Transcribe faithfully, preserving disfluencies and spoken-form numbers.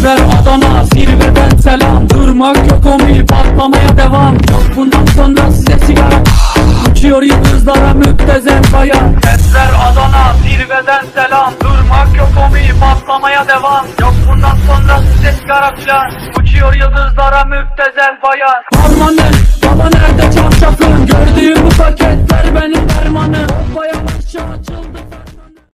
Esmer Adana zirveden selam. Durmak yok omi, patlamaya devam. Yok bundan sonra size sigara. Uçuyor yıldızlara müptezel bayan. Esmer Adana zirveden selam. Durmak yok omi, patlamaya devam. Yok bundan sonra size sigara filan. Uçuyor yıldızlara müptezel bayan. Harmanın baba nerede çarşafın? Gördüğüm bu paketler benim dermanım. Bayan